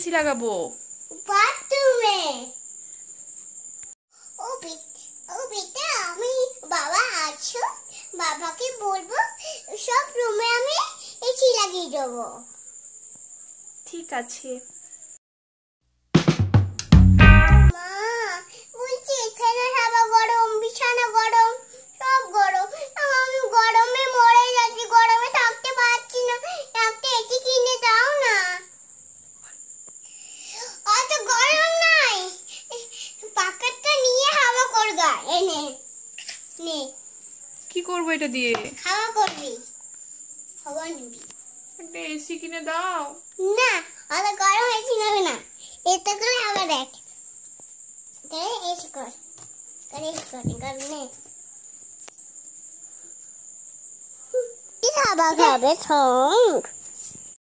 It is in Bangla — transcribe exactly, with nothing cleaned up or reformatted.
এসি লাগাবো? বাথরুমে। ও ও বেটা, আমি বাবা আছো, বাবাকে বলবো সব রুমে আমি এসি লাগিয়ে দেবো। ঠিক আছে। মা বলছি এখানে হাওয়া গরম, বিছানা গরম, সব গরম, আমি গরমে মরে যাচ্ছি, গরমে থাকতে পারছি না, একটা এসি কিনে দাও না। অত গরম নাই, পাকাটা নিয়ে হাওয়া করগা, এনে নে। কি করবো এটা দিয়ে? হাওয়া করবি, হাওয়া নিবি। একটা এসি কিনে দাও না, অত গরম এসি নেবে না, এটা করে হাওয়া দেখ, করে এসি কর, করে এসি কর, কর নে। কি হাওয়া খাবে সঙ্গ?